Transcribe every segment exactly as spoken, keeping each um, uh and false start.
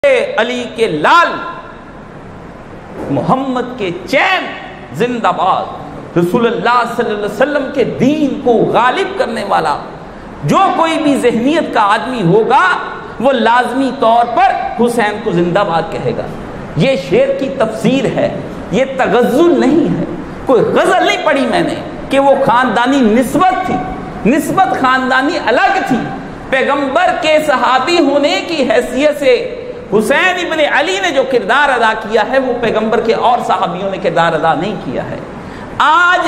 علی کے لال محمد کے چین زندہ باد، رسول اللہ صلی اللہ علیہ وسلم کے دین کو غالب کرنے والا جو کوئی بھی ذہنیت کا آدمی ہوگا وہ لازمی طور پر حسین کو زندہ باد کہے گا۔ یہ شعر کی تفسیر ہے، یہ تغزل نہیں ہے، کوئی غزل نہیں پڑھی میں نے کہ وہ خاندانی نسبت تھی، نسبت خاندانی الگ تھی۔ پیغمبر کے صحابی ہونے کی حیثیت سے حسین ابن علی نے جو کردار ادا کیا ہے وہ پیغمبر کے اور صحابیوں نے کردار ادا نہیں کیا ہے۔ آج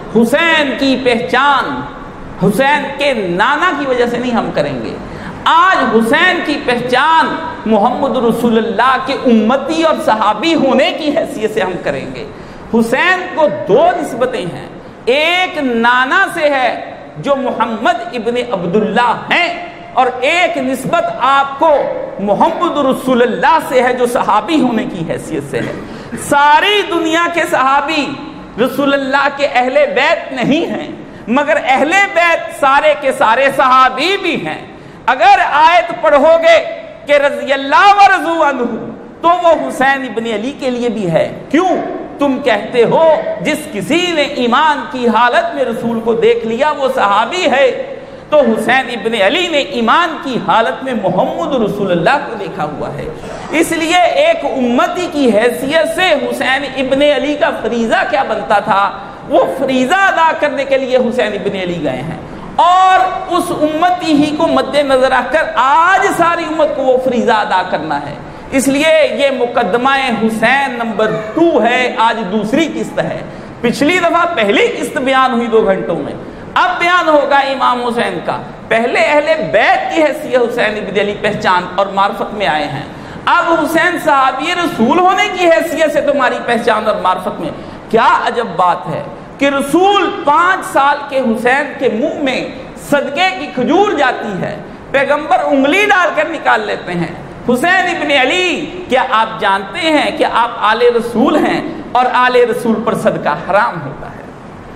حسین کی پہچان حسین کے نانا کی وجہ سے نہیں ہم کریں گے، آج حسین کی پہچان محمد رسول اللہ کے امتی اور صحابی ہونے کی حیثیت سے ہم کریں گے۔ حسین کو دو نسبتیں ہیں، ایک نانا سے ہے جو محمد ابن عبداللہ ہیں، اور ایک نسبت آپ کو محمد رسول اللہ سے ہے جو صحابی ہونے کی حیثیت سے ہے۔ ساری دنیا کے صحابی رسول اللہ کے اہل بیت نہیں ہیں، مگر اہل بیت سارے کے سارے صحابی بھی ہیں۔ اگر آیت پڑھو گے کہ رضی اللہ و رضو عنہ تو وہ حسین ابن علی کے لیے بھی ہے۔ کیوں؟ تم کہتے ہو جس کسی نے ایمان کی حالت میں رسول کو دیکھ لیا وہ صحابی ہے، تو حسین ابن علی نے ایمان کی حالت میں محمد رسول اللہ کو دیکھا ہوا ہے۔ اس لیے ایک امتی کی حیثیت سے حسین ابن علی کا فریضہ کیا بنتا تھا، وہ فریضہ ادا کرنے کے لیے حسین ابن علی گئے ہیں، اور اس امتی ہی کو مد نظر رکھ کر آج ساری امت کو وہ فریضہ ادا کرنا ہے۔ اس لیے یہ مقدمہ حسین نمبر ٹو ہے، آج دوسری قسط ہے۔ پچھلی دفعہ پہلی قسط بیان ہوئی دو گھنٹوں میں، اب بیان ہوگا امام حسین کا۔ پہلے اہل بیت کی حیثیت حسین ابن علی پہچان اور معرفت میں آئے ہیں، اب حسین صحابی رسول ہونے کی حیثیت سے تمہاری پہچان اور معرفت میں۔ کیا عجب بات ہے کہ رسول پانچ سال کے حسین کے منہ میں صدقے کی کھجور جاتی ہے، پیغمبر انگلی ڈال کر نکال لیتے ہیں۔ حسین ابن علی، کیا آپ جانتے ہیں کہ آپ آل رسول ہیں اور آل رسول پر صدقہ حرام ہوتا ہے؟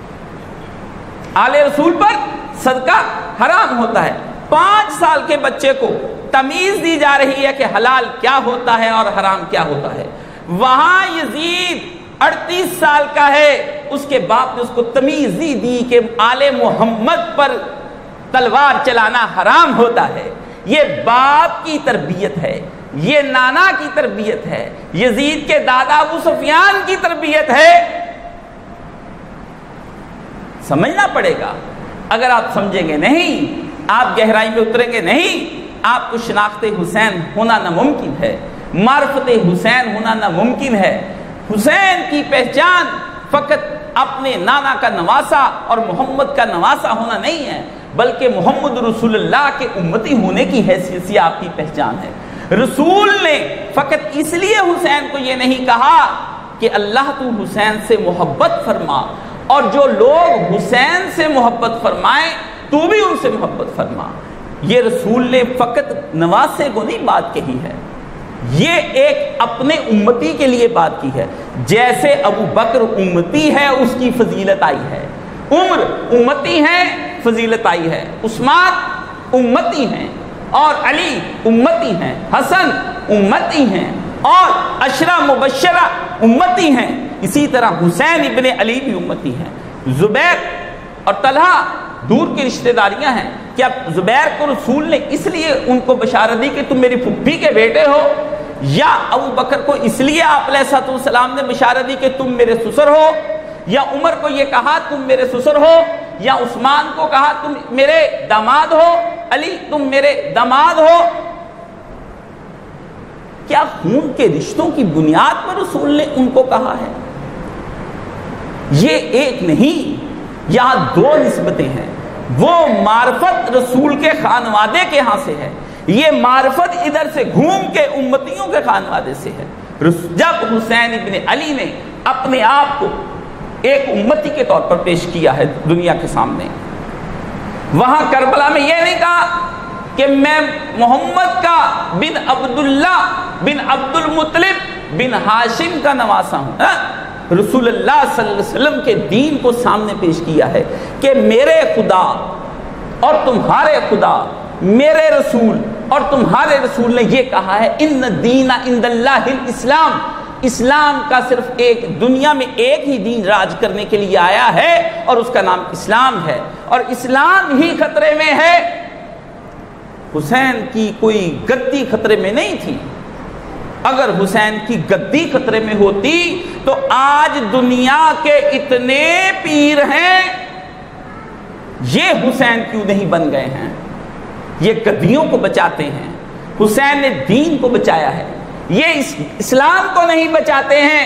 آل رسول پر صدقہ حرام ہوتا ہے۔ پانچ سال کے بچے کو تمیز دی جا رہی ہے کہ حلال کیا ہوتا ہے اور حرام کیا ہوتا ہے۔ وہاں یزید اڑتیس سال کا ہے، اس کے باپ نے اس کو تمیز دی دی کہ آل محمد پر تلوار چلانا حرام ہوتا ہے۔ یہ باپ کی تربیت ہے، یہ نانا کی تربیت ہے، یزید کے دادا ابو سفیان کی تربیت ہے۔ سمجھنا پڑے گا، اگر آپ سمجھیں گے نہیں، آپ گہرائی میں اتریں گے نہیں، آپ کو شناخت حسین ہونا ناممکن ہے، معرفت حسین ہونا ناممکن ہے۔ حسین کی پہچان فقط اپنے نانا کا نواسا اور محمد کا نواسا ہونا نہیں ہے، بلکہ محمد رسول اللہ کے امتی ہونے کی حیثیت سے آپ کی پہچان ہے۔ رسول نے فقط اس لیے حسین کو یہ نہیں کہا کہ اللہ تو حسین سے محبت فرما، اور جو لوگ حسین سے محبت فرمائیں تو بھی ان سے محبت فرما۔ یہ رسول نے فقط نواسے کو نہیں بات کہی ہے، یہ ایک اپنے امتی کے لیے بات کی ہے۔ جیسے ابو بکر امتی ہے، اس کی فضیلت آئی ہے، عمر امتی ہے، فضیلت آئی ہے، عثمان امتی ہیں، اور علی امتی ہیں، حسن امتی ہیں، اور عشرہ مبشرہ امتی ہیں۔ اسی طرح حسین ابن علی بھی امتی ہیں۔ زبیر اور طلحہ دور کی رشتہ داریاں ہیں، کیا زبیر کو رسول نے اس لیے ان کو بشارت دی کہ تم میری پھپھی کے بیٹے ہو، یا ابو بکر کو اس لیے آپ علیہ الصلوۃ والسلام نے بشارت دی کہ تم میرے سسر ہو، یا عمر کو یہ کہا تم میرے سسر ہو، یا عثمان کو کہا تم میرے داماد ہو، علی تم میرے داماد ہو؟ کیا خون کے رشتوں کی بنیاد پر رسول نے ان کو کہا ہے؟ یہ ایک نہیں، یہاں دو نسبتیں ہیں۔ وہ معرفت رسول کے خانوادے کے ہاں سے ہے، یہ معرفت ادھر سے گھوم کے امتیوں کے خانوادے سے ہے۔ جب حسین ابن علی نے اپنے آپ کو ایک امتی کے طور پر پیش کیا ہے دنیا کے سامنے، وہاں کربلا میں یہ نہیں کہا کہ میں محمد کا بن عبداللہ بن عبد المطلب بن ہاشم کا نواسا ہوں۔ رسول اللہ صلی اللہ علیہ وسلم کے دین کو سامنے پیش کیا ہے کہ میرے خدا اور تمہارے خدا، میرے رسول اور تمہارے رسول نے یہ کہا ہے ان الدین عند اللہ الاسلام، اسلام کا صرف ایک دنیا میں ایک ہی دین راج کرنے کے لیے آیا ہے اور اس کا نام اسلام ہے، اور اسلام ہی خطرے میں ہے۔ حسین کی کوئی گدی خطرے میں نہیں تھی، اگر حسین کی گدی خطرے میں ہوتی تو آج دنیا کے اتنے پیر ہیں، یہ حسین کیوں نہیں بن گئے ہیں؟ یہ گدیوں کو بچاتے ہیں، حسین نے دین کو بچایا ہے، یہ اسلام کو نہیں بچاتے ہیں،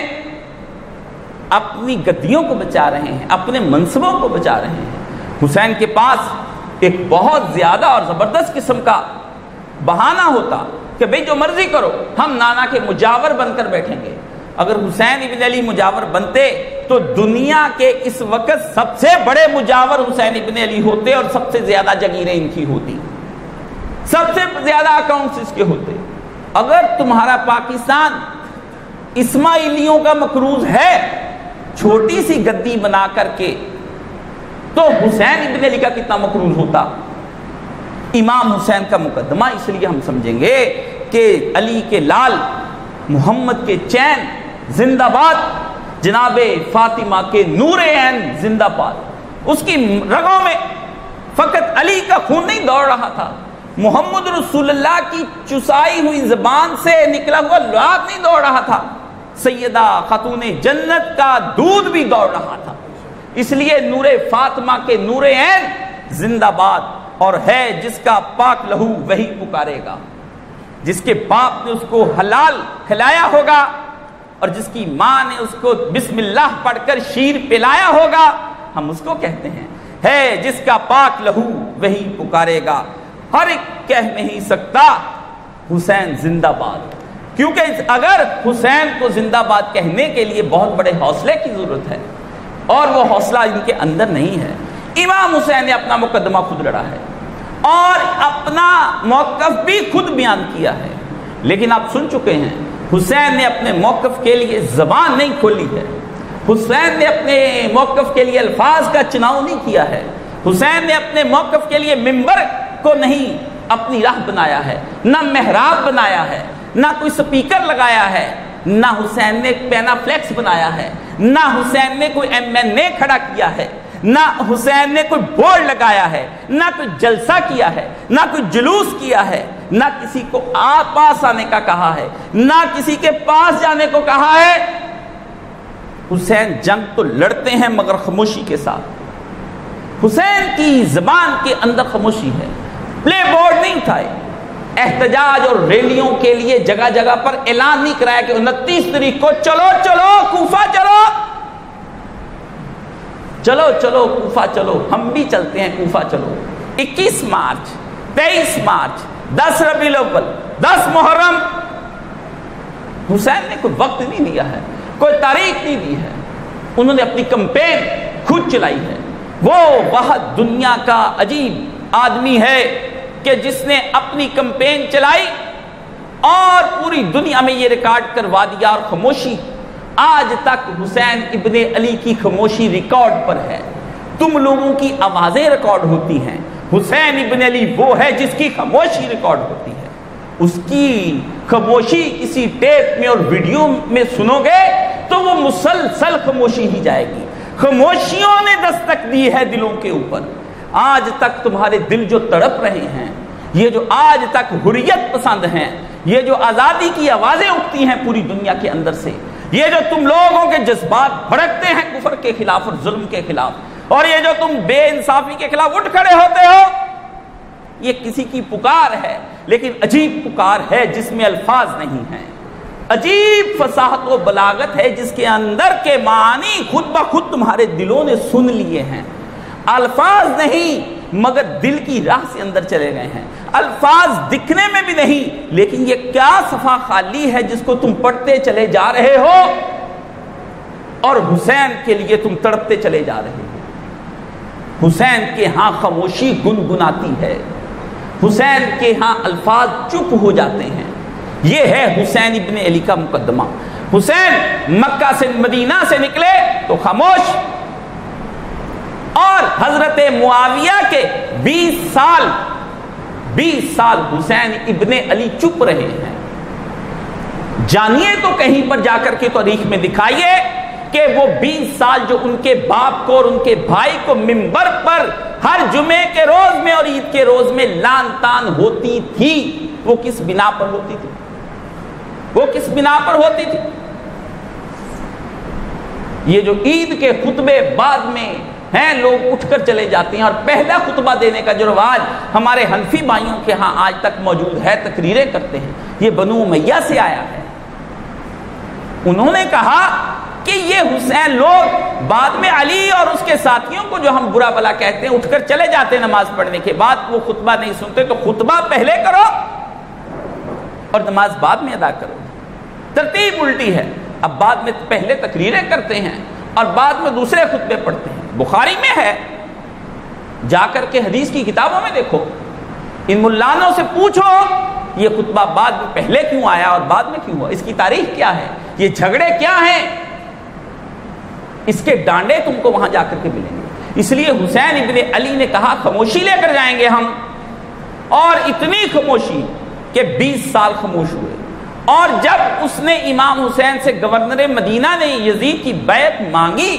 اپنی گدیوں کو بچا رہے ہیں، اپنے منصبوں کو بچا رہے ہیں۔ حسین کے پاس ایک بہت زیادہ اور زبردست قسم کا بہانہ ہوتا کہ بھئی جو مرضی کرو، ہم نانا کے مجاور بن کر بیٹھیں گے۔ اگر حسین ابن علی مجاور بنتے تو دنیا کے اس وقت سب سے بڑے مجاور حسین ابن علی ہوتے اور سب سے زیادہ جگیریں ان کی ہوتی، سب سے زیادہ اکاؤنٹس اس کے ہوتے۔ اگر تمہارا پاکستان اسماعیلیوں کا مقروض ہے چھوٹی سی گدی بنا کر کے، تو حسین ابن علی کا کتنا مقروض ہوتا؟ امام حسین کا مقدمہ اس لیے ہم سمجھیں گے کہ علی کے لال محمد کے چین زندہ باد، جناب فاطمہ کے نور عین زندہ باد۔ اس کی رگوں میں فقط علی کا خون نہیں دوڑ رہا تھا، محمد رسول اللہ کی چسائی ہوئی زبان سے نکلا ہوا لعاب نہیں دوڑ رہا تھا، سیدہ خاتون جنت کا دودھ بھی دوڑ رہا تھا۔ اس لیے نور فاطمہ کے نور عین زندہ باد، اور ہے جس کا پاک لہو وہی پکارے گا، جس کے باپ نے اس کو حلال کھلایا ہوگا اور جس کی ماں نے اس کو بسم اللہ پڑھ کر شیر پلایا ہوگا، ہم اس کو کہتے ہیں ہے جس کا پاک لہو وہی پکارے گا۔ ہر ایک کہہ نہیں سکتا حسین زندہ باد، کیونکہ اگر حسین کو زندہ باد کہنے کے لیے بہت بڑے حوصلے کی ضرورت ہے، اور وہ حوصلہ ان کے اندر نہیں ہے۔ امام حسین نے اپنا مقدمہ خود لڑا ہے اور اپنا موقف بھی خود بیان کیا ہے، لیکن آپ سن چکے ہیں حسین نے اپنے موقف کے لیے زبان نہیں کھولی ہے، حسین نے اپنے موقف کے لیے الفاظ کا چناؤ نہیں کیا ہے، حسین نے اپنے موقف کے لیے منبر کو نہیں اپنی راہ بنایا ہے، نہ محراب بنایا ہے، نہ کوئی سپیکر لگایا ہے، نہ حسین نے پینا فلیکس بنایا ہے، نہ حسین نے کوئی ایم این اے کھڑا کیا ہے، نہ حسین نے کوئی بورڈ لگایا ہے، نہ کوئی جلسہ کیا ہے، نہ کوئی جلوس کیا ہے، نہ کسی کو آپ پاس آنے کا کہا ہے، نہ کسی کے پاس جانے کو کہا ہے۔ حسین جنگ تو لڑتے ہیں مگر خاموشی کے ساتھ، حسین کی زبان کے اندر خاموشی ہے، پلے بورڈ نہیں اٹھائے، احتجاج اور ریلیوں کے لیے جگہ جگہ پر اعلان نہیں کرایا کہ انتیس تاریخ کو چلو چلو کوفہ چلو چلو چلو کوفہ چلو، ہم بھی چلتے ہیں کوفہ چلو۔ اکیس مارچ، تیئیس مارچ، دس ربیع الاول، دس محرم، حسین نے کوئی وقت نہیں لیا ہے، کوئی تاریخ نہیں دی ہے، انہوں نے اپنی کمپین خود چلائی ہے۔ وہ بہت دنیا کا عجیب آدمی ہے کہ جس نے اپنی کمپین چلائی اور پوری دنیا میں یہ ریکارڈ کروا دیا، اور خاموشی آج تک حسین ابن علی کی خاموشی ریکارڈ پر ہے۔ تم لوگوں کی آوازیں ریکارڈ ہوتی ہیں، حسین ابن علی وہ ہے جس کی خاموشی ریکارڈ ہوتی ہے۔ اس کی خاموشی کسی ٹیپ میں اور ویڈیو میں سنو گے تو وہ مسلسل خاموشی ہی جائے گی۔ خاموشیوں نے دستک دی ہے دلوں کے اوپر۔ آج تک تمہارے دل جو تڑپ رہے ہیں، یہ جو آج تک حریت پسند ہیں، یہ جو آزادی کی آوازیں اٹھتی ہیں پوری دنیا کے اندر سے، یہ جو تم لوگوں کے جذبات بھڑکتے ہیں کفر کے خلاف اور ظلم کے خلاف، اور یہ جو تم بے انصافی کے خلاف اٹھ کھڑے ہوتے ہو، یہ کسی کی پکار ہے، لیکن عجیب پکار ہے جس میں الفاظ نہیں ہیں، عجیب فصاحت و بلاغت ہے جس کے اندر کے معنی خود بخود تمہارے دلوں نے سن لیے ہیں۔ الفاظ نہیں مگر دل کی راہ سے اندر چلے گئے ہیں، الفاظ دکھنے میں بھی نہیں، لیکن یہ کیا صفحہ خالی ہے جس کو تم پڑھتے چلے جا رہے ہو اور حسین کے لیے تم تڑپتے چلے جا رہے ہو۔ حسین کے ہاں خاموشی گنگناتی ہے، حسین کے ہاں الفاظ چپ ہو جاتے ہیں۔ یہ ہے حسین ابن علی کا مقدمہ۔ حسین مکہ سے مدینہ سے نکلے تو خاموش، اور حضرت معاویہ کے بیس سال بیس سال حسین ابن علی چپ رہے ہیں. جانیے تو کہیں پر جا کر کے تاریخ میں دکھائیے کہ وہ بیس سال جو ان کے باپ کو اور ان کے بھائی کو منبر پر ہر جمعے کے روز میں اور عید کے روز میں لان تان ہوتی تھی، وہ کس بنا پر ہوتی تھی؟ وہ کس بنا پر ہوتی تھی؟ یہ جو عید کے خطبے بعد میں ہیں لوگ اٹھ کر چلے جاتے ہیں، اور پہلا خطبہ دینے کا جو رواج ہمارے حنفی بھائیوں کے ہاں آج تک موجود ہے، تقریریں کرتے ہیں، یہ بنو امیہ سے آیا ہے. انہوں نے کہا کہ یہ حسین لوگ بعد میں علی اور اس کے ساتھیوں کو جو ہم برا بلا کہتے ہیں اٹھ کر چلے جاتے ہیں نماز پڑھنے کے بعد، وہ خطبہ نہیں سنتے، تو خطبہ پہلے کرو اور نماز بعد میں ادا کرو. ترتیب الٹی ہے. اب بعد میں پہلے تقریریں کرتے ہیں اور بعد میں دوسرے خطبے پڑھتے ہیں. بخاری میں ہے، جا کر کے حدیث کی کتابوں میں دیکھو، ان ملانوں سے پوچھو یہ خطبہ بعد میں پہلے کیوں آیا اور بعد میں کیوں ہوا، اس کی تاریخ کیا ہے، یہ جھگڑے کیا ہیں، اس کے ڈانڈے تم کو وہاں جا کر کے ملیں گے. اس لیے حسین ابن علی نے کہا خاموشی لے کر جائیں گے ہم، اور اتنی خاموشی کہ بیس سال خاموش ہوئے. اور جب اس نے امام حسین سے گورنر مدینہ نے یزید کی بیعت مانگی،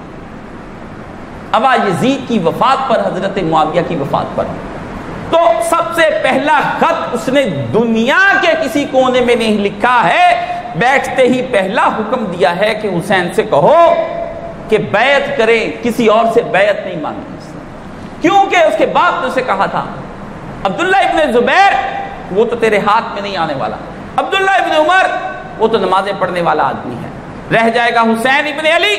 ابا یزید کی وفات پر، حضرت معاویہ کی وفات پر، تو سب سے پہلا خط اس نے دنیا کے کسی کونے میں نہیں لکھا ہے، بیٹھتے ہی پہلا حکم دیا ہے کہ حسین سے کہو کہ بیعت کریں، کسی اور سے بیعت نہیں مانگی. کیونکہ اس کے باپ نے اسے کہا تھا عبداللہ ابن زبیر وہ تو تیرے ہاتھ میں نہیں آنے والا، عبداللہ ابن عمر وہ تو نمازیں پڑھنے والا آدمی ہے، رہ جائے گا حسین ابن علی.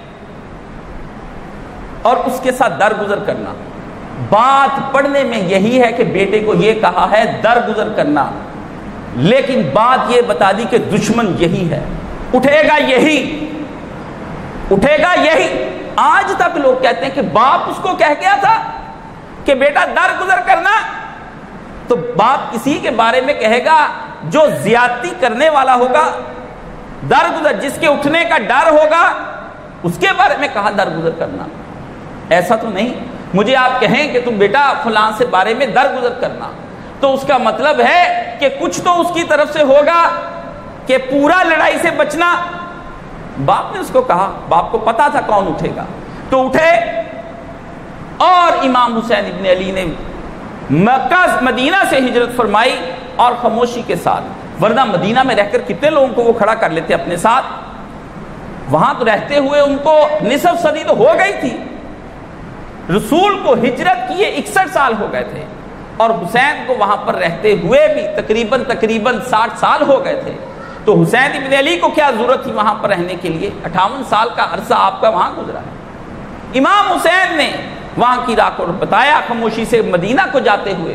اور اس کے ساتھ درگزر کرنا، بات پڑھنے میں یہی ہے کہ بیٹے کو یہ کہا ہے درگزر کرنا، لیکن بات یہ بتا دی کہ دشمن یہی ہے، اٹھے گا یہی، اٹھے گا یہی. آج تک لوگ کہتے ہیں کہ باپ اس کو کہہ گیا تھا کہ بیٹا درگزر کرنا، تو باپ کسی کے بارے میں کہے گا جو زیادتی کرنے والا ہوگا، درگزر جس کے اٹھنے کا ڈر ہوگا اس کے بارے میں کہا درگزر کرنا. ایسا تو نہیں. مجھے آپ کہیں کہ تم بیٹا فلاں سے بارے میں درگزر کرنا، تو اس کا مطلب ہے کہ کچھ تو اس کی طرف سے ہوگا کہ پورا لڑائی سے بچنا. باپ نے اس کو کہا، باپ کو پتا تھا کون اٹھے گا، تو اٹھے. اور امام حسین ابن علی نے مکہ مدینہ سے ہجرت فرمائی اور خاموشی کے ساتھ، ورنہ مدینہ میں رہ کر کتنے لوگوں کو وہ کھڑا کر لیتے اپنے ساتھ. وہاں تو رہتے ہوئے ان کو نصف صدی تو ہو گئی تھی، رسول کو ہجرت کیے اکسٹھ سال ہو گئے تھے، اور حسین کو وہاں پر رہتے ہوئے بھی تقریباً تقریباً ساٹھ سال ہو گئے تھے. تو حسین ابن علی کو کیا ضرورت تھی وہاں پر رہنے کے لیے؟ اٹھاون سال کا عرصہ آپ کا وہاں گزرا ہے. امام حسین نے وہاں کی راہ کو بتایا خاموشی سے مدینہ کو جاتے ہوئے.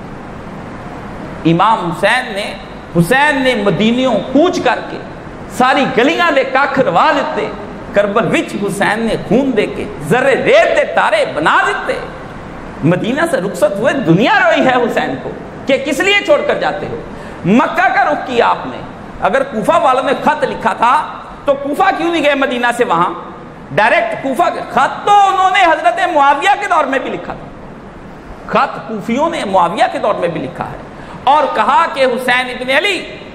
امام حسین نے حسین نے مدینیوں کوچ کر کے ساری گلیاں دے کھ روا دیتے، کربل وچ حسین نے خون دے کے ذرے ریت دے تارے بنا دیتے. مدینہ سے رخصت ہوئے، دنیا روئی ہے حسین کو کہ کس لیے چھوڑ کر جاتے ہو. مکہ کا رخ کیا آپ نے. اگر کوفہ والوں نے خط لکھا تھا تو کوفہ کیوں نہیں گئے مدینہ سے وہاں ڈائریکٹ کوفہ؟ خط تو انہوں نے حضرت معاویہ کے دور میں بھی لکھا تھا، خط کوفیوں نے معاویہ کے دور میں بھی لکھا ہے، اور کہا کہ حسین ابن علی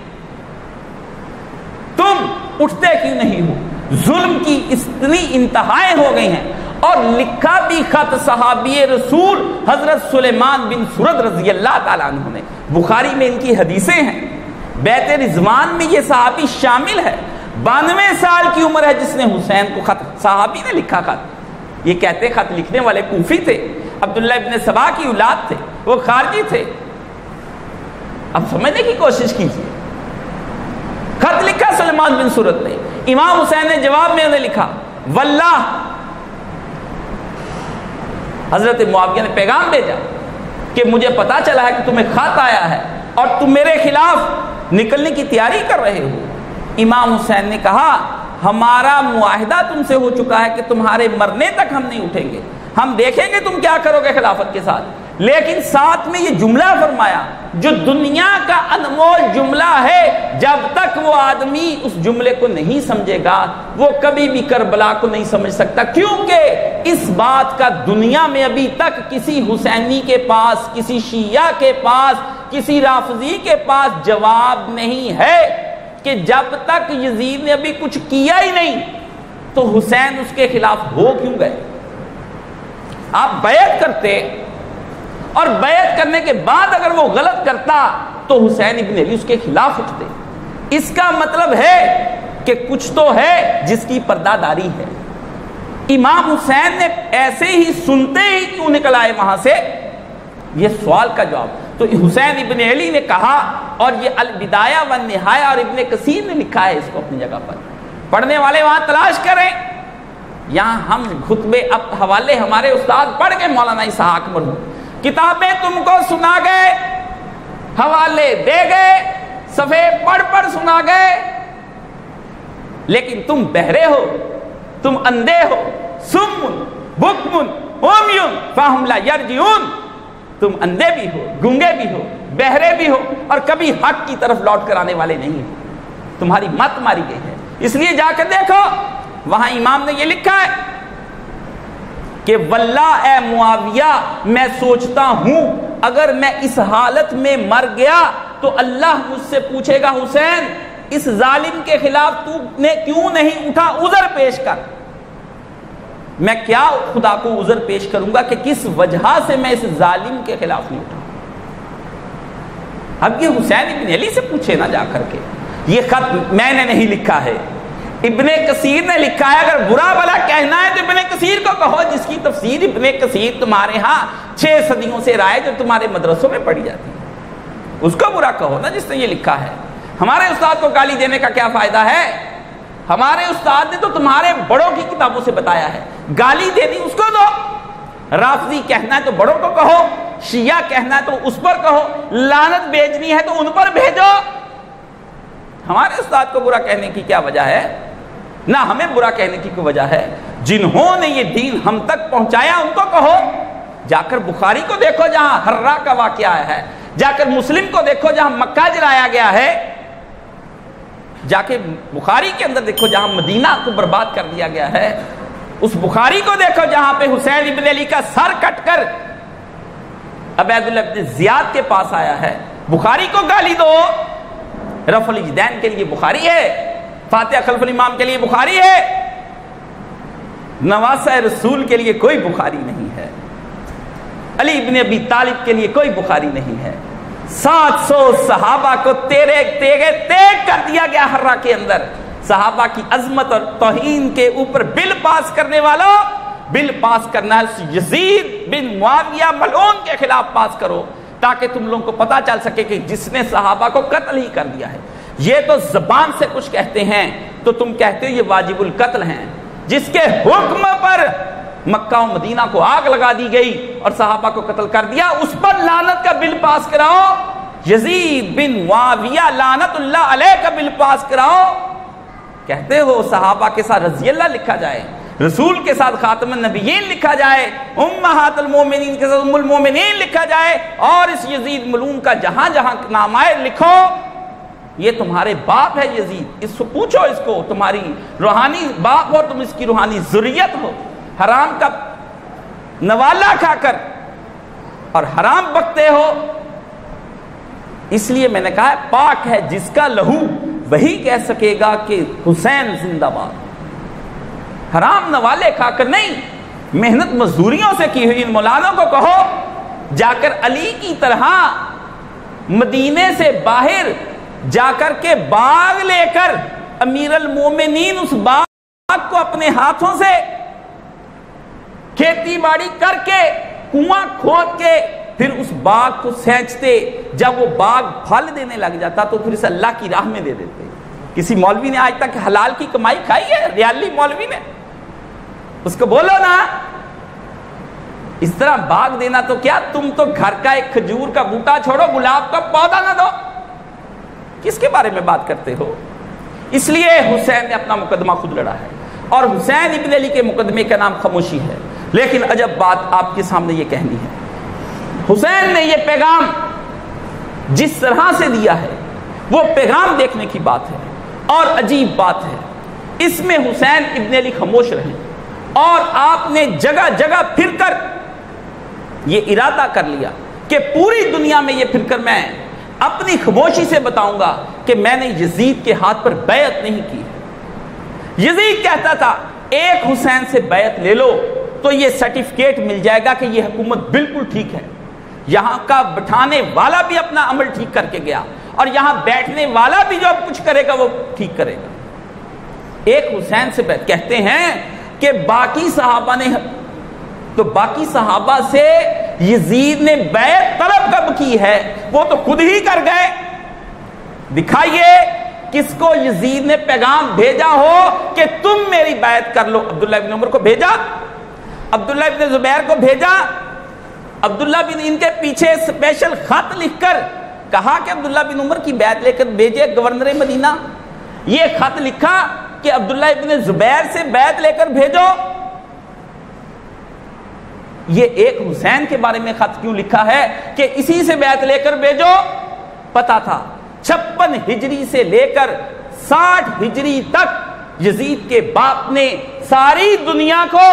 تم اٹھتے کیوں نہیں ہو، ظلم کی اتنی انتہائیں ہو گئی ہیں. اور لکھا بھی خط صحابی رسول حضرت سلیمان بن سرد رضی اللہ تعالیٰ عنہ نے. بخاری میں ان کی حدیثیں ہیں. بیت رضوان میں یہ صحابی شامل ہے، بانوے سال کی عمر ہے جس نے حسین کو خط، صحابی نے لکھا خط. یہ کہتے خط لکھنے والے کوفی تھے، عبداللہ ابن سبا کی اولاد تھے، وہ خارجی تھے. اب سمجھنے کی کوشش کیجیے. خط لکھا سلیمان بن سرد نے. امام حسین نے جواب میں انہیں لکھا واللہ، حضرت معاویہ نے پیغام بھیجا کہ مجھے پتا چلا ہے کہ تمہیں خط آیا ہے اور تم میرے خلاف نکلنے کی تیاری کر رہے ہو. امام حسین نے کہا ہمارا معاہدہ تم سے ہو چکا ہے کہ تمہارے مرنے تک ہم نہیں اٹھیں گے، ہم دیکھیں گے تم کیا کرو گے خلافت کے ساتھ، لیکن ساتھ میں یہ جملہ فرمایا جو دنیا کا انمول جملہ ہے، جب تک وہ آدمی اس جملے کو نہیں سمجھے گا وہ کبھی بھی کربلا کو نہیں سمجھ سکتا، کیونکہ اس بات کا دنیا میں ابھی تک کسی حسینی کے پاس، کسی شیعہ کے پاس، کسی رافضی کے پاس جواب نہیں ہے کہ جب تک یزید نے ابھی کچھ کیا ہی نہیں تو حسین اس کے خلاف ہو کیوں گئے؟ آپ بیعت کرتے اور بیعت کرنے کے بعد اگر وہ غلط کرتا تو حسین ابن علی اس کے خلاف اٹھتے۔ اس کا مطلب ہے کہ کچھ تو ہے جس کی پردہ داری ہے۔ امام حسین نے ایسے ہی سنتے ہی کیوں نکل آئے وہاں سے؟ یہ سوال کا جواب تو حسین ابن علی نے کہا، اور یہ البدایہ والنہایہ اور ابن کثیر نے لکھا ہے اس کو اپنی جگہ پر، پڑھنے والے وہاں تلاش کریں۔ یہاں ہم خطبے اب حوالے ہمارے استاد پڑھ کے مولانا اسحاق مرحوم کتابیں تم کو سنا گئے، حوالے دے گئے، صفحے پڑھ پڑھ سنا گئے، لیکن تم بہرے ہو، تم اندھے ہو، سم بکم عمی فہم لا یرجعون، تم اندھے بھی ہو، گونگے بھی ہو، بہرے بھی ہو، اور کبھی حق کی طرف لوٹ کر آنے والے نہیں ہو، تمہاری مت ماری گئی ہے۔ اس لیے جا کر دیکھو وہاں امام نے یہ لکھا ہے کہ واللہ اے معاویہ میں سوچتا ہوں اگر میں اس حالت میں مر گیا تو اللہ مجھ سے پوچھے گا حسین اس ظالم کے خلاف تو نے کیوں نہیں اٹھا، عذر پیش کر۔ میں کیا خدا کو عذر پیش کروں گا کہ کس وجہ سے میں اس ظالم کے خلاف نہیں اٹھا؟ اب یہ حسین ابن علی سے پوچھے نا جا کر کے، یہ خط میں نے نہیں لکھا ہے، ابن کثیر نے لکھا ہے۔ اگر برا بلا کہنا ہے تو ابن کثیر کو کہو، جس کی تفسیر ابن کثیر تمہارے ہاں چھ صدیوں سے رائے جو تمہارے مدرسوں میں پڑھی جاتی ہے، اس کو برا کہو نا جس نے یہ لکھا ہے۔ ہمارے استاد کو گالی دینے کا کیا فائدہ ہے؟ ہمارے استاد نے تو تمہارے بڑوں کی کتابوں سے بتایا ہے، گالی دینی اس کو دو، رافضی کہنا ہے تو بڑوں کو کہو، شیعہ کہنا ہے تو اس پر کہو، لعنت بھیجنی ہے تو ان پر بھیجو۔ ہمارے استاد کو برا کہنے کی کیا وجہ ہے؟ نہ ہمیں برا کہنے کی کوئی وجہ ہے۔ جنہوں نے یہ دین ہم تک پہنچایا ان کو کہو۔ جا کر بخاری کو دیکھو جہاں ہررا کا واقعہ ہے، جا کر مسلم کو دیکھو جہاں مکہ جلایا گیا ہے، جا کے بخاری کے اندر دیکھو جہاں مدینہ کو برباد کر دیا گیا ہے، اس بخاری کو دیکھو جہاں پہ حسین ابن علی کا سر کٹ کر عبید اللہ بن زیاد کے پاس آیا ہے۔ بخاری کو گالی دو، رفع الیدین کے لیے بخاری ہے، فاتحہ خلف الامام کے لیے بخاری ہے، نواسہ رسول کے لیے کوئی بخاری نہیں ہے، علی ابن ابی طالب کے لیے کوئی بخاری نہیں ہے۔ سات سو صحابہ کو تیرے تیگے تیگ کر دیا گیا ہررا کے اندر۔ صحابہ کی عظمت اور توہین کے اوپر بل پاس کرنے والوں، بل پاس کرنا ہے یزید بن معاویہ ملعون کے خلاف پاس کرو، تاکہ تم لوگوں کو پتا چل سکے کہ جس نے صحابہ کو قتل ہی کر دیا ہے۔ یہ تو زبان سے کچھ کہتے ہیں تو تم کہتے ہو یہ واجب القتل ہیں، جس کے حکم پر مکہ و مدینہ کو آگ لگا دی گئی اور صحابہ کو قتل کر دیا، اس پر لعنت کا بل پاس کراؤ، یزید بن معاویہ لعنت اللہ علیہ کا بل پاس کراؤ۔ کہتے ہو صحابہ کے ساتھ رضی اللہ لکھا جائے، رسول کے ساتھ خاتم النبیین لکھا جائے، امہات المومنین کے ساتھ ام المومنین لکھا جائے، اور اس یزید ملعون کا جہاں جہاں نام آئے لکھو۔ یہ تمہارے باپ ہے یزید، اس کو پوچھو، اس کو تمہاری روحانی باپ ہو، تم اس کی روحانی ذریت ہو، حرام کا نوالا کھا کر اور حرام بکتے ہو۔ اس لیے میں نے کہا ہے پاک ہے جس کا لہو وہی کہہ سکے گا کہ حسین زندہ باد۔ حرام نوالے کھا کر نہیں، محنت مزدوریوں سے کی ہوئی ان مولانوں کو کہو جا کر علی کی طرح مدینے سے باہر جا کر کے باغ لے کر امیر المومنین اس باغ کو اپنے ہاتھوں سے کھیتی باڑی کر کے کنواں کھود کے پھر اس باغ کو سینچتے، جب وہ باغ پھل دینے لگ جاتا تو پھر اسے اللہ کی راہ میں دے دیتے۔ کسی مولوی نے آج تک حلال کی کمائی کھائی ہے؟ ریالی مولوی نے؟ اس کو بولو نا، اس طرح باغ دینا تو کیا، تم تو گھر کا ایک کھجور کا بوٹا چھوڑو، گلاب کا پودا نہ دو، کس کے بارے میں بات کرتے ہو؟ اس لیے حسین نے اپنا مقدمہ خود لڑا ہے، اور حسین ابن علی کے مقدمے کا نام خاموشی ہے۔ لیکن عجب بات آپ کے سامنے یہ کہنی ہے، حسین نے یہ پیغام جس طرح سے دیا ہے وہ پیغام دیکھنے کی بات ہے اور عجیب بات ہے. اس میں حسین ابن علی خاموش رہے اور آپ نے جگہ جگہ پھر کر یہ ارادہ کر لیا کہ پوری دنیا میں یہ پھر کر میں اپنی خاموشی سے بتاؤں گا کہ میں نے یزید کے ہاتھ پر بیعت نہیں کی. یزید کہتا تھا ایک حسین سے بیعت لے لو تو یہ سرٹیفکیٹ مل جائے گا کہ یہ حکومت بالکل ٹھیک ہے. یہاں کا بٹھانے والا بھی اپنا عمل ٹھیک کر کے گیا اور یہاں بیٹھنے والا بھی جو کچھ کرے گا وہ ٹھیک کرے گا. ایک حسین سے بیعت کہتے ہیں کہ باقی صحابہ نے تو باقی صحابہ سے یزید نے بیعت طلب کب کی ہے؟ وہ تو خود ہی کر گئے. دکھائیے کس کو یزید نے پیغام بھیجا ہو کہ تم میری بیعت کر لو. عبداللہ بن عمر کو بھیجا, عبداللہ بن زبیر کو بھیجا, عبداللہ بن ان کے پیچھے اسپیشل خط لکھ کر کہا کہ عبداللہ بن عمر کی بیعت لے کر بھیجے گورنر مدینہ. یہ خط لکھا کہ عبداللہ بن زبیر سے بیعت لے کر بھیجو. یہ ایک حسین کے بارے میں خط کیوں لکھا ہے کہ اسی سے بیعت لے کر بھیجو؟ پتا تھا چھپن ہجری سے لے کر ساٹھ ہجری تک یزید کے باپ نے ساری دنیا کو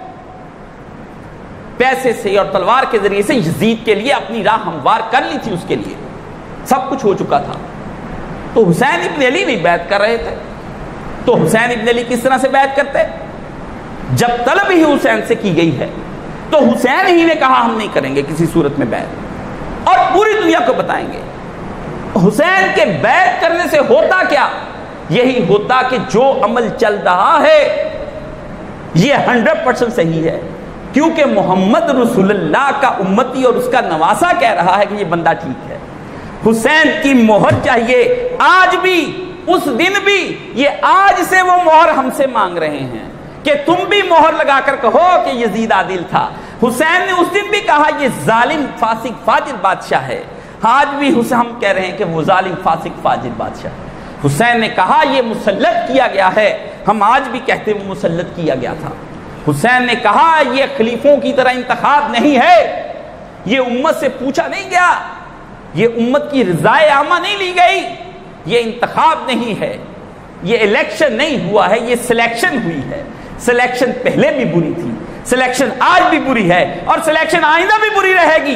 پیسے سے اور تلوار کے ذریعے سے یزید کے لیے اپنی راہ ہموار کر لی تھی. اس کے لیے سب کچھ ہو چکا تھا. تو حسین ابن علی نہیں بیعت کر رہے تھے. تو حسین ابن علی کس طرح سے بیعت کرتے؟ جب طلب ہی حسین سے کی گئی ہے تو حسین ہی نے کہا ہم نہیں کریں گے کسی صورت میں بیعت, اور پوری دنیا کو بتائیں گے. حسین کے بیعت کرنے سے ہوتا کیا؟ یہی ہوتا کہ جو عمل چل رہا ہے یہ ہنڈریڈ پرسینٹ صحیح ہے, کیونکہ محمد رسول اللہ کا امتی اور اس کا نواسا کہہ رہا ہے کہ یہ بندہ ٹھیک ہے. حسین کی مہر چاہیے آج بھی, اس دن بھی. یہ آج سے وہ مہر ہم سے مانگ رہے ہیں کہ تم بھی مہر لگا کر کہو کہ یزید عادل تھا. حسین نے اس دن بھی کہا یہ ظالم فاسق فاجر بادشاہ ہے. آج بھی حسین ہم کہہ رہے ہیں کہ وہ ظالم فاسق فاجر بادشاہ ہے. حسین نے کہا یہ مسلط کیا گیا ہے, ہم آج بھی کہتے ہیں وہ مسلط کیا گیا تھا. حسین نے کہا یہ خلیفوں کی طرح انتخاب نہیں ہے, یہ امت سے پوچھا نہیں گیا, یہ امت کی رضائے عامہ نہیں لی گئی, یہ انتخاب نہیں ہے, یہ الیکشن نہیں ہوا ہے, یہ سلیکشن ہوئی ہے. سلیکشن پہلے بھی بری تھی, سلیکشن آج بھی بری ہے, اور سلیکشن آئندہ بھی بری رہے گی.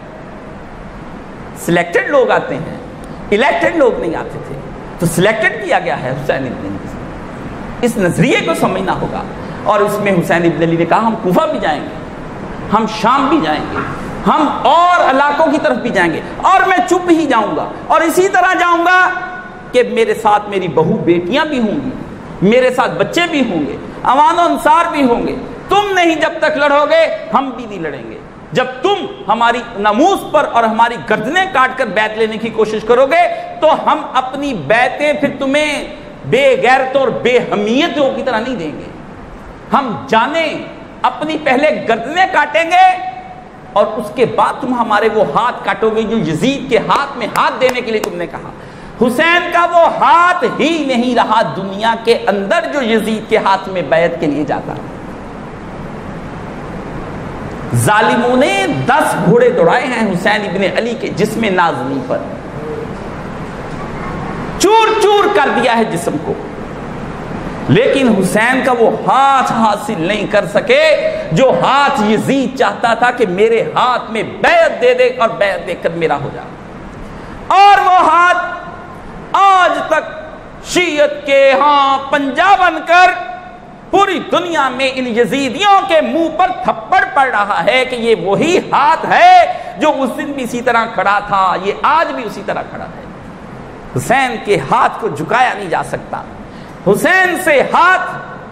سلیکٹڈ لوگ آتے ہیں, الیکٹڈ لوگ نہیں آتے تھے. تو سلیکٹڈ کیا گیا ہے حسین ابن علی. اس نظریے کو سمجھنا ہوگا. اور اس میں حسین ابن علی نے کہا ہم کوفہ بھی جائیں گے, ہم شام بھی جائیں گے, ہم اور علاقوں کی طرف بھی جائیں گے, اور میں چپ ہی جاؤں گا, اور اسی طرح جاؤں گا کہ میرے ساتھ میری بہو بیٹیاں بھی ہوں گی, میرے ساتھ بچے بھی ہوں گے, اوان و انصار بھی ہوں گے. تم نہیں جب تک لڑو گے ہم بھی نہیں لڑیں گے. جب تم ہماری ناموس پر اور ہماری گردنیں کاٹ کر بیعت لینے کی کوشش کرو گے تو ہم اپنی بیعتیں پھر تمہیں بے غیرت اور بے حمیتوں کی طرح نہیں دیں گے. ہم جانیں اپنی پہلے گردنیں کاٹیں گے اور اس کے بعد تم ہمارے وہ ہاتھ کاٹو گے جو یزید کے ہاتھ میں ہاتھ دینے کے لیے تم نے کہا. حسین کا وہ ہاتھ ہی نہیں رہا دنیا کے اندر جو یزید کے ہاتھ میں بیعت کے لیے جاتا. ظالموں نے دس گھوڑے دوڑائے ہیں حسین ابن علی کے جسم نازنی پر, چور چور کر دیا ہے جسم کو, لیکن حسین کا وہ ہاتھ حاصل نہیں کر سکے جو ہاتھ یزید چاہتا تھا کہ میرے ہاتھ میں بیعت دے دے اور بیعت دے کر میرا ہو جائے. اور وہ ہاتھ آج تک شیعت کے ہاں پنجا بن کر پوری دنیا میں ان یزیدیوں کے منہ پر تھپڑ پڑ رہا ہے کہ یہ وہی ہاتھ ہے جو اس دن بھی اسی طرح کھڑا تھا, یہ آج بھی اسی طرح کھڑا ہے. حسین کے ہاتھ کو جھکایا نہیں جا سکتا, حسین سے ہاتھ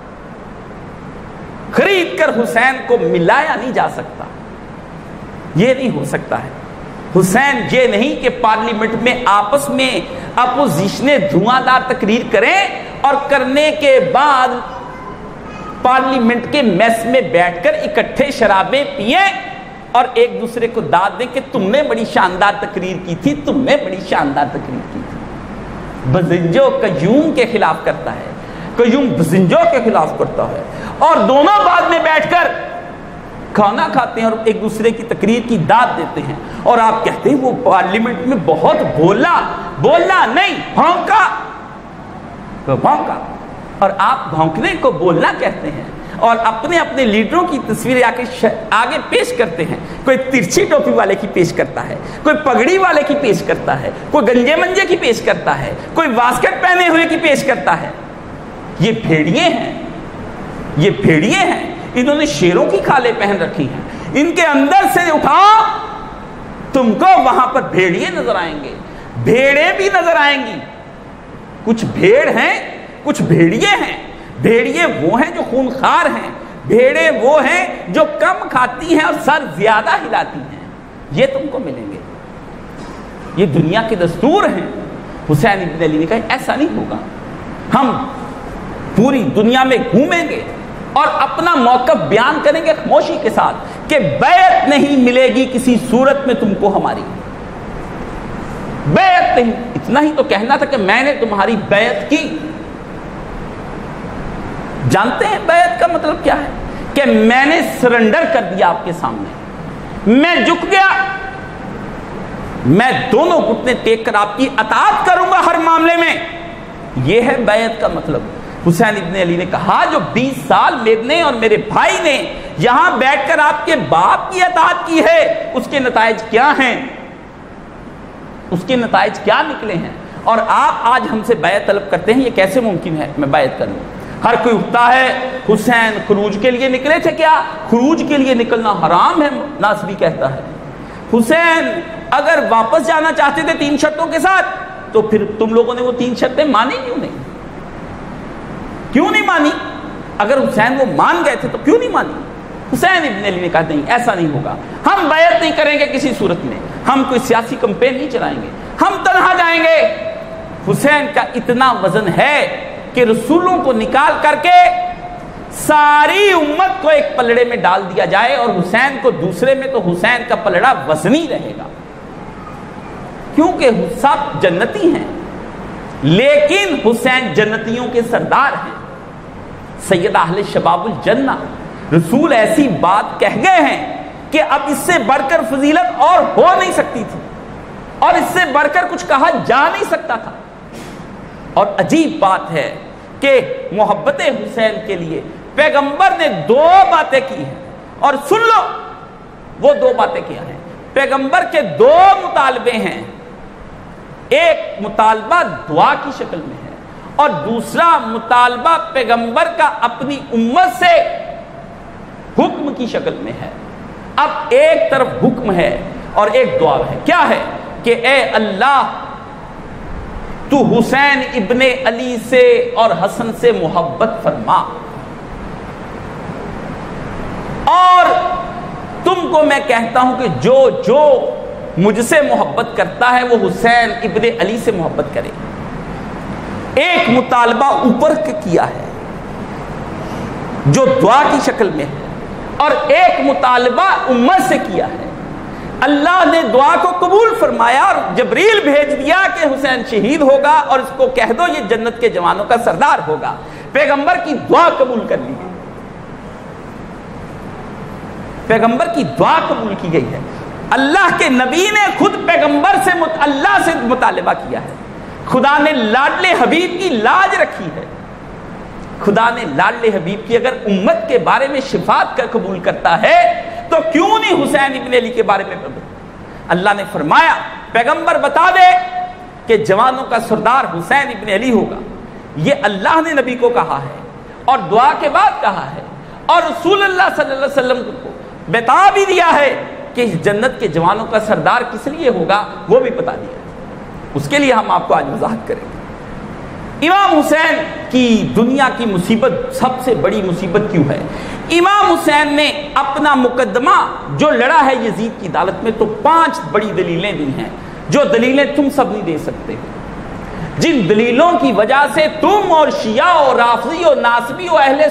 خرید کر حسین کو ملایا نہیں جا سکتا, یہ نہیں ہو سکتا ہے. حسین یہ نہیں کہ پارلیمنٹ میں آپس میں اپوزیشنیں دھواں دار تقریر کریں اور کرنے کے بعد پارلیمنٹ کے میس میں بیٹھ کر اکٹھے شرابیں پئیں اور ایک دوسرے کو داد دیں کہ تم نے بڑی شاندار تقریر کی تھی, تم نے بڑی شاندار تقریر کی تھی. بزنجو قیوم کے خلاف کرتا ہے, قیوم بزنجو کے خلاف کرتا ہے, اور دونوں بعد میں بیٹھ کر کھانا کھاتے ہیں اور ایک دوسرے کی تقریر کی داد دیتے ہیں، اور آپ کہتے ہیں وہ پارلیمنٹ میں بہت بولا، بولنا نہیں بھونکا، تو بھونکا، اور آپ بھونکنے کو بولنا کہتے ہیں، اور اپنے اپنے لیڈروں کی تصویریں آگے پیش کرتے ہیں۔ کوئی ترچھی ٹوپی والے کی پیش کرتا ہے، کوئی پگڑی والے کی پیش کرتا ہے، کوئی گنجے منجے کی پیش کرتا ہے، کوئی واسکٹ پہنے ہوئے کی پیش کرتا ہے۔ یہ بھیڑیے ہیں، یہ بھیڑیے ہیں، انہوں نے شیروں کی کھالیں پہن رکھی ہیں، ان کے اندر سے اٹھاؤ تم کو وہاں پر بھیڑیے نظر آئیں گے، بھیڑیں بھی نظر آئیں گی۔ کچھ بھیڑ ہیں، کچھ بھیڑیے ہیں۔ بھیڑیے وہ ہیں جو خونخوار ہیں، بھیڑیں وہ ہیں جو کم کھاتی ہیں اور سر زیادہ ہلاتی ہیں، یہ تم کو ملیں گے۔ یہ دنیا کے دستور ہیں۔ حسین ابن علی نے کہا ایسا نہیں ہوگا، ہم پوری دنیا میں گھومیں گے اور اپنا موقف بیان کریں گے خاموشی کے ساتھ کہ بیعت نہیں ملے گی کسی صورت میں تم کو ہماری، بیعت نہیں۔ اتنا ہی تو کہنا تھا کہ میں نے تمہاری بیعت کی۔ جانتے ہیں بیعت کا مطلب کیا ہے؟ کہ میں نے سرنڈر کر دیا آپ کے سامنے، میں جھک گیا، میں دونوں گھٹنے ٹیک کر آپ کی اطاعت کروں گا ہر معاملے میں، یہ ہے بیعت کا مطلب۔ حسین ابن علی نے کہا جو بیس سال میرے اور میرے بھائی نے یہاں بیٹھ کر آپ کے باپ کی اطاعت کی ہے، اس کے نتائج کیا ہیں، اس کے نتائج کیا نکلے ہیں، اور آپ آج ہم سے بیعت طلب کرتے ہیں، یہ کیسے ممکن ہے میں بیعت کروں؟ ہر کوئی اٹھتا ہے، حسین خروج کے لیے نکلے تھے کیا؟ خروج کے لیے نکلنا حرام ہے، ناصبی کہتا ہے۔ حسین اگر واپس جانا چاہتے تھے تین شرطوں کے ساتھ تو پھر تم لوگوں نے وہ تین شرطیں مانی کیوں نہیں؟ کیوں نہیں مانی؟ اگر حسین وہ مان گئے تھے تو کیوں نہیں مانی؟ حسین ابن علی نے کہا نہیں ایسا نہیں ہوگا، ہم بیعت نہیں کریں گے کسی صورت میں، ہم کوئی سیاسی کمپین نہیں چلائیں گے، ہم تنہا جائیں گے۔ حسین کا اتنا وزن ہے کہ رسولوں کو نکال کر کے ساری امت کو ایک پلڑے میں ڈال دیا جائے اور حسین کو دوسرے میں، تو حسین کا پلڑا وزنی رہے گا، کیونکہ سب جنتی ہیں، لیکن حسین جنتیوں کے سردار ہیں، سید اہل شباب الجنہ۔ رسول ایسی بات کہہ گئے ہیں کہ اب اس سے بڑھ کر فضیلت اور ہو نہیں سکتی تھی، اور اس سے بڑھ کر کچھ کہا جا نہیں سکتا تھا۔ اور عجیب بات ہے کہ محبت حسین کے لیے پیغمبر نے دو باتیں کی ہیں، اور سن لو وہ دو باتیں کیا ہیں۔ پیغمبر کے دو مطالبے ہیں، ایک مطالبہ دعا کی شکل میں ہے اور دوسرا مطالبہ پیغمبر کا اپنی امت سے حکم کی شکل میں ہے۔ اب ایک طرف حکم ہے اور ایک دعا ہے، کیا ہے؟ کہ اے اللہ تو حسین ابن علی سے اور حسن سے محبت فرما، اور تم کو میں کہتا ہوں کہ جو جو مجھ سے محبت کرتا ہے وہ حسین ابن علی سے محبت کرے۔ ایک مطالبہ اوپر کیا ہے جو دعا کی شکل میں ہے، اور ایک مطالبہ امت سے کیا ہے۔ اللہ نے دعا کو قبول فرمایا اور جبریل بھیج دیا کہ حسین شہید ہوگا اور اس کو کہہ دو یہ جنت کے جوانوں کا سردار ہوگا۔ پیغمبر کی دعا قبول کر لی گئی، پیغمبر کی دعا قبول کی گئی ہے۔ اللہ کے نبی نے خود پیغمبر سے اللہ سے مطالبہ کیا ہے۔ خدا نے لاڈلے حبیب کی لاج رکھی ہے، خدا نے لاڈلے حبیب کی اگر امت کے بارے میں شفاعت کا قبول کرتا ہے تو کیوں نہیں حسین ابن علی کے بارے میں؟ اللہ نے فرمایا پیغمبر بتا دے کہ جوانوں کا سردار حسین ابن علی ہوگا، یہ اللہ نے نبی کو کہا ہے اور دعا کے بعد کہا ہے، اور رسول اللہ صلی اللہ علیہ وسلم کو بتا بھی دیا ہے کہ اس جنت کے جوانوں کا سردار کس لیے ہوگا، وہ بھی بتا دیا۔ اس کے لیے ہم آپ کو آج وضاحت کریں گے۔ امام حسین کی دنیا کی مصیبت سب سے بڑی مصیبت کیوں ہے؟ امام حسین نے اپنا مقدمہ جو لڑا ہے یزید کی عدالت میں تو پانچ بڑی دلیلیں دی ہیں، جو دلیلیں تم سب نہیں دے سکتے، جن دلیلوں کی وجہ سے تم اور شیعہ اور رافضی اور ناصبی اور اہل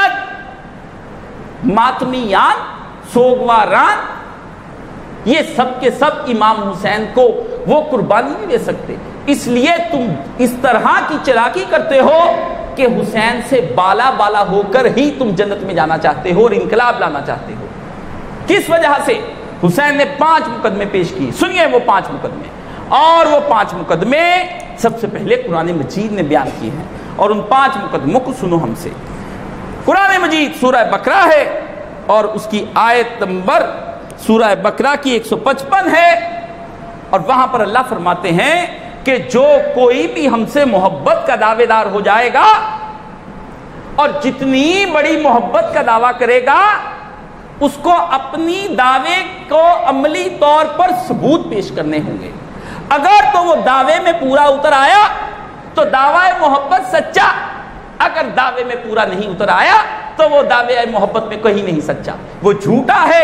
سنت، ماتمیان، سوگواران، یہ سب کے سب امام حسین کو وہ قربانی نہیں دے سکتے۔ اس لیے تم اس طرح کی چلاکی کرتے ہو کہ حسین سے بالا بالا ہو کر ہی تم جنت میں جانا چاہتے ہو اور انقلاب لانا چاہتے ہو۔ किस वजह से? हुसैन ने पांच मुकदमे पेश किए, सुनिए वो पांच मुकदमे, और वो पांच मुकदमे सबसे पहले कुरान मजीद ने बयान किए हैं, और उन पांच मुकदमों को सुनो हमसे। कुरान मजीद सूरह बकरा है और उसकी आयत नंबर सूरह बकरा की एक सौ पचपन है, और वहां पर अल्लाह फरमाते हैं कि जो कोई भी हमसे मोहब्बत का दावेदार हो जाएगा और जितनी बड़ी मोहब्बत का दावा करेगा उसको अपनी दावे को अमली तौर पर सबूत पेश करने होंगे। अगर तो वो दावे में पूरा उतर आया तो दावा मोहब्बत सच्चा, अगर दावे में पूरा नहीं उतर आया तो वो दावे मोहब्बत में कहीं नहीं सच्चा, वो झूठा है।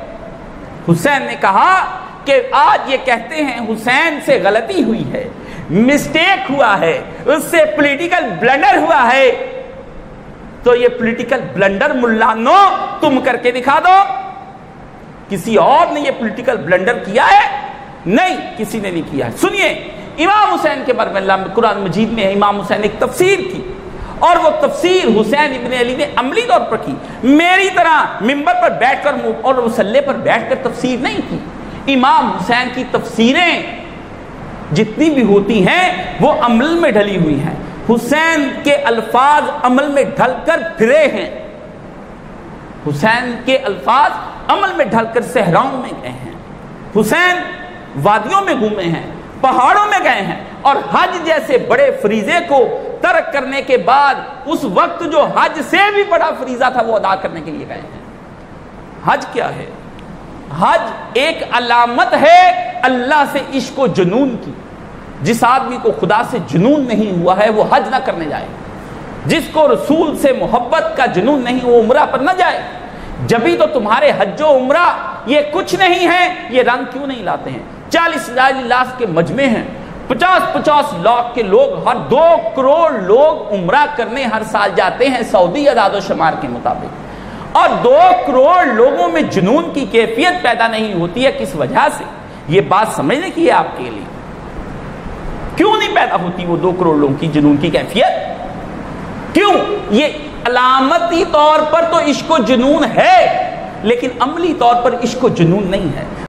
हुसैन ने कहा कि आज ये कहते हैं हुसैन से गलती हुई है, मिस्टेक हुआ है, उससे पॉलिटिकल ब्लंडर हुआ है, तो ये पॉलिटिकल ब्लंडर मुल्लानो तुम करके दिखा दो। किसी और ने ये पॉलिटिकल ब्लंडर किया है? नहीं, किसी ने नहीं किया है। सुनिए, इमाम हुसैन के बारे में कुरान मजीद में इमाम हुसैन ने एक तफसीर की, और वो तफसीर हुसैन इब्न अली ने अमली तौर पर की। मेरी तरह मिंबर पर बैठकर और मुसल्ले पर बैठकर तफसीर नहीं की। इमाम हुसैन की तफसीरें जितनी भी होती हैं वो अमल में ढली हुई हैं। हुसैन के अल्फाज अमल में ढलकर फिरे हैं, हुसैन के अल्फाज अमल में ढलकर सहराओं में गए हैं, हुसैन वादियों में घूमे हैं, पहाड़ों में गए हैं, और हज जैसे बड़े फरीजे को तर्क करने के बाद उस वक्त जो हज से भी बड़ा फरीजा था वो अदा करने के लिए गए हैं। हज क्या है? हज एक अलामत है अल्लाह से इश्क व जुनून की। जिस आदमी को खुदा से जुनून नहीं हुआ है वो हज ना करने जाए, जिसको रसूल से मोहब्बत का जुनून नहीं वो उम्रा पर ना जाए। जभी तो तुम्हारे हज्जो उम्रा ये कुछ नहीं है, ये रंग क्यों नहीं लाते हैं? चालीस हजार लाख के मजमे हैं, पचास पचास लाख के लोग, हर दो करोड़ लोग उम्रा करने हर साल जाते हैं सऊदी अदाद शुमार के मुताबिक, और दो करोड़ लोगों में जुनून की कैफियत पैदा नहीं होती है। किस वजह से? ये बात समझने की है आपके लिए। क्यों नहीं पैदा होती वो दो करोड़ लोगों की जुनून की कैफियत? क्यों? ये अलामती तौर पर तो इश्क व जुनून है, लेकिन अमली तौर पर इश्क व जुनून नहीं है।